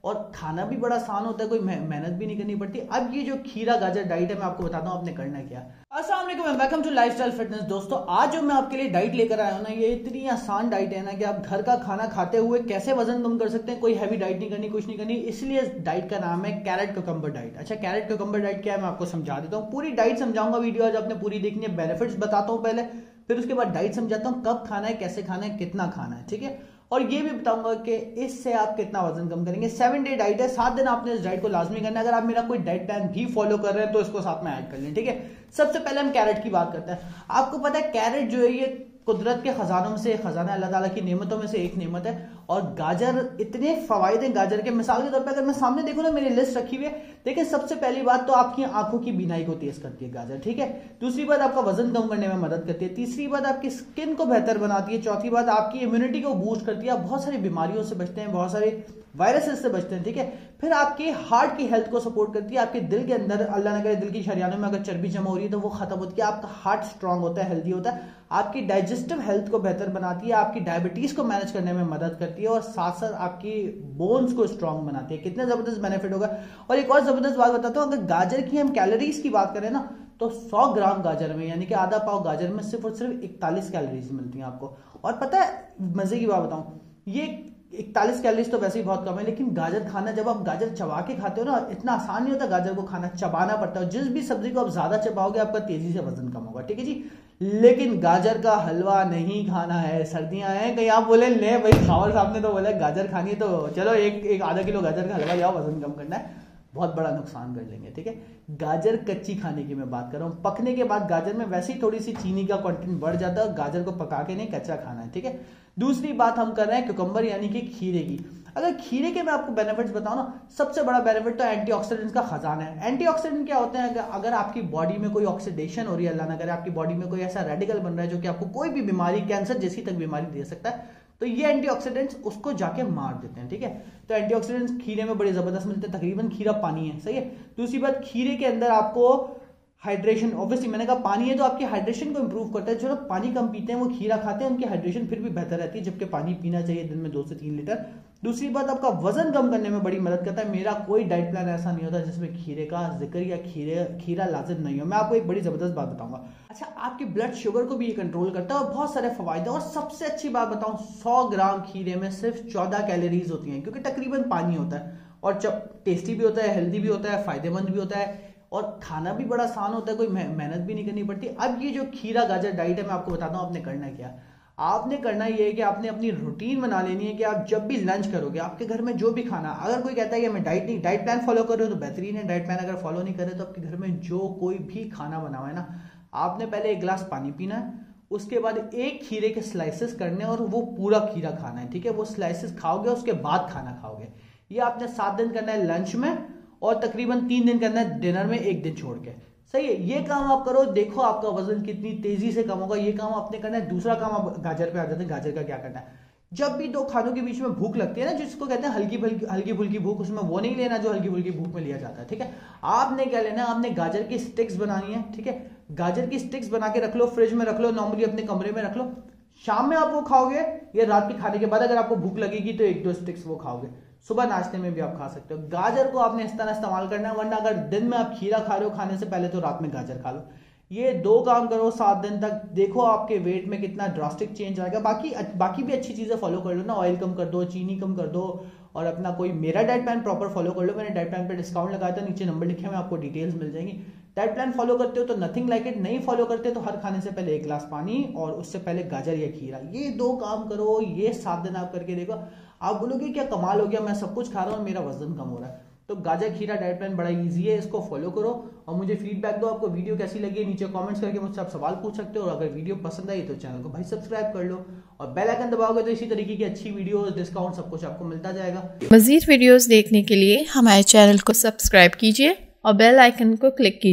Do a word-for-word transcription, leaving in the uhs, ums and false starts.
और खाना भी बड़ा आसान होता है, कोई मेहनत भी नहीं करनी पड़ती। अब ये जो खीरा गाजर डाइट है मैं आपको बताता हूँ आपने करना क्या। अस्सलाम वालेकुम, वेलकम टू लाइफस्टाइल फिटनेस। दोस्तों आज जो मैं आपके लिए डाइट लेकर आया हूँ ना, ये इतनी आसान डाइट है ना कि आप घर का खाना खाते हुए कैसे वजन कम कर सकते हैं। कोई हैवी डाइट नहीं करनी, कुछ नहीं करनी, इसलिए डाइट का नाम है कैरेट क्यूकम्बर डाइट। अच्छा, कैरेट क्यूकम्बर डाइट क्या है मैं आपको समझा देता हूँ। पूरी डाइट समझाऊंगा, वीडियो आज आपने पूरी देखनी है। बेनिफिट्स बताता हूँ पहले, फिर उसके बाद डाइट समझाता हूँ कब खाना है, कैसे खाना है, कितना खाना है, ठीक है। और ये भी बताऊंगा कि इससे आप कितना वजन कम करेंगे। सेवन डे डाइट है, सात दिन आपने इस डाइट को लाजमी करना है। अगर आप मेरा कोई डाइट प्लान भी फॉलो कर रहे हैं तो इसको साथ में ऐड कर लें, ठीक है। सबसे पहले हम कैरेट की बात करते हैं। आपको पता है कैरेट जो है ये कुदरत के खजानों में से खजाना, अल्लाह ताला की नेमतों में से एक नेमत है। और गाजर इतने फवायद हैं गाजर के, मिसाल के तौर पे अगर मैं सामने देखूं ना, मेरी लिस्ट रखी हुई है। देखिए सबसे पहली बात तो आपकी आंखों की बीनाई को तेज करती है गाजर, ठीक है। दूसरी बात आपका वजन कम करने में मदद करती है। तीसरी बात आपकी स्किन को बेहतर बनाती है। चौथी बात आपकी इम्यूनिटी को बूस्ट करती है। आप बहुत सारी बीमारियों से बचते हैं, बहुत सारे वायरसेस से बचते हैं, ठीक है। फिर आपके हार्ट की हेल्थ को सपोर्ट करती है। आपके दिल के अंदर अल्लाह न करे दिल की शरियानों में अगर चर्बी जमा हो रही है तो वो खत्म होती है। आपका हार्ट स्ट्रांग होता है, हेल्दी होता है। आपकी डाइजेस्टिव हेल्थ को बेहतर बनाती है। आपकी डायबिटीज को मैनेज करने में मदद करती है और साथ साथ आपकी बोन्स को स्ट्रांग बनाती है। कितने जबरदस्त बेनिफिट होगा। और एक और जबरदस्त बात बताता हूँ, अगर गाजर की हम कैलोरीज की बात करें ना, तो सौ ग्राम गाजर में यानी कि आधा पाव गाजर में सिर्फ और सिर्फ इकतालीस कैलोरीज मिलती हैं आपको। और पता है मजे की बात बताऊं, ये इकतालीस कैलोरीज तो वैसे ही बहुत कम है, लेकिन गाजर खाना, जब आप गाजर चबा के खाते हो ना, इतना आसान नहीं होता गाजर को खाना, चबाना पड़ता है। जिस भी सब्जी को आप ज्यादा चबाओगे आपका तेजी से वजन कम होगा, ठीक है जी। लेकिन गाजर का हलवा नहीं खाना है, सर्दियां हैं, कहीं आप बोले ले भाई खावर साहब ने तो बोला गाजर खानी है तो चलो एक एक आधा किलो गाजर का हलवा ले आओ, वजन कम करना है, बहुत बड़ा नुकसान कर लेंगे, ठीक है। गाजर कच्ची खाने की मैं बात कर रहा हूँ। पकने के बाद गाजर में वैसे ही थोड़ी सी चीनी का कंटेंट बढ़ जाता है। गाजर को पका के नहीं, कच्चा खाना है, ठीक है। दूसरी बात हम कर रहे हैं क्यूकम्बर यानी कि खीरे की। अगर खीरे के मैं आपको बेनिफिट्स बताऊं ना, सबसे बड़ा बेनिफिट तो एंटीऑक्सीडेंट्स का खजाना है। एंटीऑक्सीडेंट क्या होते हैं, अगर आपकी बॉडी में कोई ऑक्सीडेशन हो रही है, अल्लाह ना करे आपकी बॉडी में कोई ऐसा रेडिकल बन रहा है जो कि आपको कोई भी बीमारी, कैंसर जैसी तक बीमारी दे सकता है, तो ये एंटीऑक्सीडेंट्स उसको जाके मार देते हैं, ठीक है। तो एंटीऑक्सीडेंट्स खीरे में बड़े जबरदस्त मिलते हैं। तकरीबन खीरा पानी है, सही है। दूसरी बात, खीरे के अंदर आपको हाइड्रेशन, ऑब्वियसली मैंने कहा पानी है तो आपकी हाइड्रेशन को इंप्रूव करता है। जो लोग पानी कम पीते हैं वो खीरा खाते हैं, उनकी हाइड्रेशन फिर भी बेहतर रहती है, जबकि पानी पीना चाहिए दिन में दो से तीन लीटर। दूसरी बात, आपका वजन कम करने में बड़ी मदद करता है। मेरा कोई डाइट प्लान ऐसा नहीं होता जिसमें खीरे का जिक्र या खीरे खीरा लाजिम नहीं हो। मैं आपको एक बड़ी जबरदस्त बात बताऊंगा। अच्छा, आपकी ब्लड शुगर को भी ये कंट्रोल करता है और बहुत सारे फवायदे। और सबसे अच्छी बात बताऊं, सौ ग्राम खीरे में सिर्फ चौदह कैलोरीज होती हैं, क्योंकि तकरीबन पानी होता है और टेस्टी भी होता है, हेल्दी भी होता है, फायदेमंद भी होता है और खाना भी बड़ा आसान होता है, कोई मेहनत भी नहीं करनी पड़ती। अब ये जो खीरा गाजर डाइट है मैं आपको बताता हूँ आपने करना क्या। आपने करना ये है कि आपने अपनी रूटीन बना लेनी है कि आप जब भी लंच करोगे आपके घर में जो भी खाना, अगर कोई कहता है कि मैं डाइट नहीं डाइट प्लान फॉलो कर रहे हो तो बेहतरीन है। डाइट प्लान अगर फॉलो नहीं कर रहे तो आपके घर में जो कोई भी खाना बना हुआ है ना, आपने पहले एक गिलास पानी पीना है, उसके बाद एक खीरे के स्लाइसेस करने और वो पूरा खीरा खाना है, ठीक है। वो स्लाइसेस खाओगे उसके बाद खाना खाओगे। ये आपने सात दिन करना है लंच में और तकरीबन तीन दिन करना है डिनर में, एक दिन छोड़ के, सही है। ये काम आप करो, देखो आपका वजन कितनी तेजी से कम होगा। ये काम आपने करना है। दूसरा काम, आप गाजर पे आ जाते हैं। गाजर का क्या करना है, जब भी दो खानों के बीच में भूख लगती है ना, जिसको कहते हैं हल्की फुल्की हल्की फुल्की भूख, उसमें वो नहीं लेना जो हल्की फुल्की भूख में लिया जाता है, ठीक है। आपने क्या लेना है, आपने गाजर की स्टिक्स बनानी है, ठीक है। गाजर की स्टिक्स बना के रख लो, फ्रिज में रख लो, नॉर्मली अपने कमरे में रख लो। शाम में आप वो खाओगे या रात के खाने के बाद अगर आपको भूख लगेगी तो एक दो स्टिक्स वो खाओगे। सुबह नाश्ते में भी आप खा सकते हो। गाजर को आपने इस तरह इस्तेमाल करना है, वरना अगर दिन में आप खीरा खा रहे हो खाने से पहले तो रात में गाजर खा लो। ये दो काम करो सात दिन तक, देखो आपके वेट में कितना ड्रास्टिक चेंज आएगा। बाकी बाकी भी अच्छी चीजें फॉलो कर लो ना, ऑयल कम कर दो, चीनी कम कर दो और अपना कोई मेरा डाइट प्लान प्रॉपर फॉलो कर लो। मैंने डाइट प्लान पे डिस्काउंट लगाया था, नीचे नंबर लिखे हुए आपको डिटेल्स मिल जाएंगी। डाइट प्लान फॉलो करते हो तो नथिंग लाइक इट, नहीं फॉलो करते तो हर खाने से पहले एक गिलास पानी और उससे पहले गाजर या खीरा, ये दो काम करो। ये सात दिन आप करके देखो, आप बोलोगे क्या कमाल हो गया, मैं सब कुछ खा रहा हूँ मेरा वजन कम हो रहा है। तो गाजर खीरा डाइट प्लान बड़ा इजी है, इसको फॉलो करो और मुझे फीडबैक दो। आपको वीडियो कैसी लगी नीचे कमेंट्स करके मुझसे आप सवाल पूछ सकते हो। और अगर वीडियो पसंद आई तो चैनल को भाई सब्सक्राइब कर लो और बेल आइकन दबाओगे तो इसी तरीके की अच्छी वीडियोस, डिस्काउंट सब कुछ आपको मिलता जाएगा। मजीद वीडियोस देखने के लिए हमारे चैनल को सब्सक्राइब कीजिए और बेल आइकन को क्लिक कीजिए।